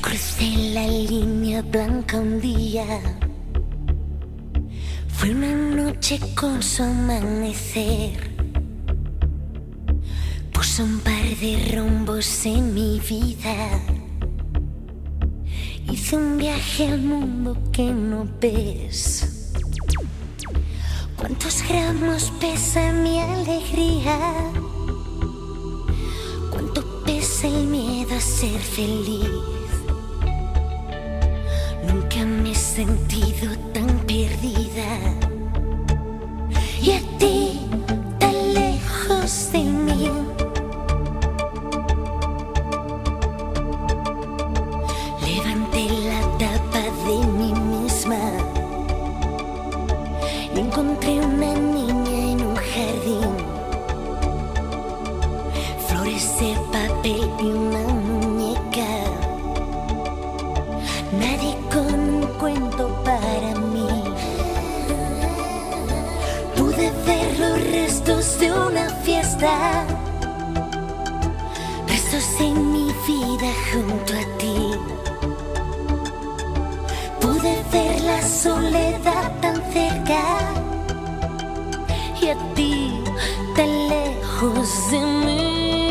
Crucé la línea blanca un día. Fue una noche con su amanecer. Puso un par de rombos en mi vida. Hice un viaje al mundo que no ves. ¿Cuántos gramos pesa mi alegría? ¿Cuánto pesa el miedo a ser feliz? Nunca me he sentido tan perdida. Y a ti, tan lejos de mí. Levanté la tapa de mí misma y encontré una niña en un jardín. Flores de papel y una muñeca. Nadie con un cuento para mí. Pude ver los restos de una fiesta, restos de mi vida junto a ti. Pude ver la soledad tan cerca y a ti tan lejos de mí.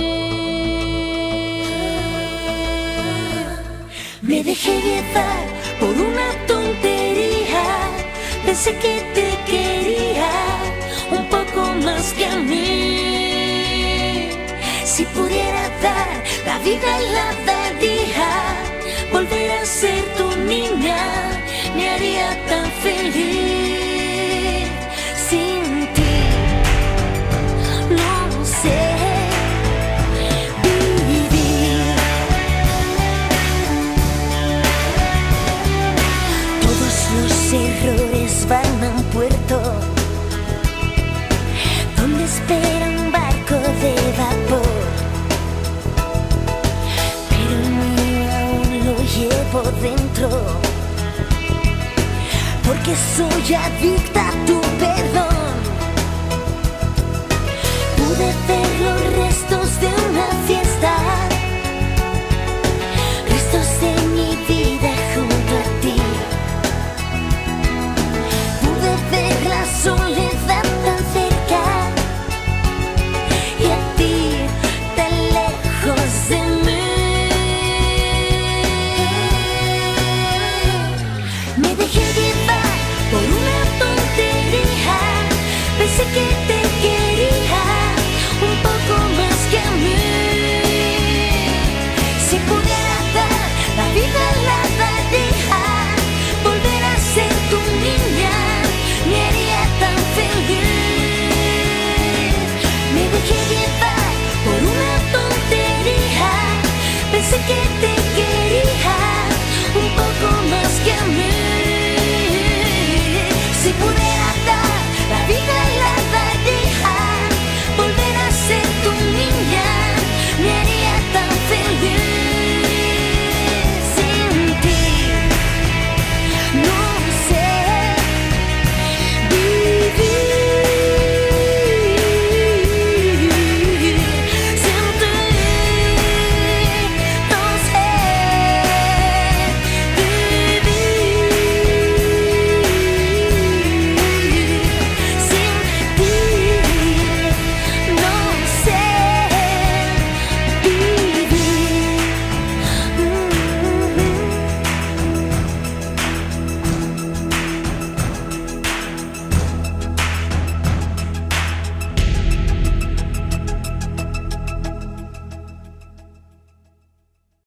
Me dejé llevar por una tontería. Pensé que te quería un poco más que a mí. Si pudiera dar la vida y la daría, volver a ser tu niña me haría tan feliz. Sin ti no sé vivir. Todos los errores van a un puerto donde espera un barco de vapor, pero el mío aún lo llevo dentro, porque soy adicta a tu perdón. Pude ver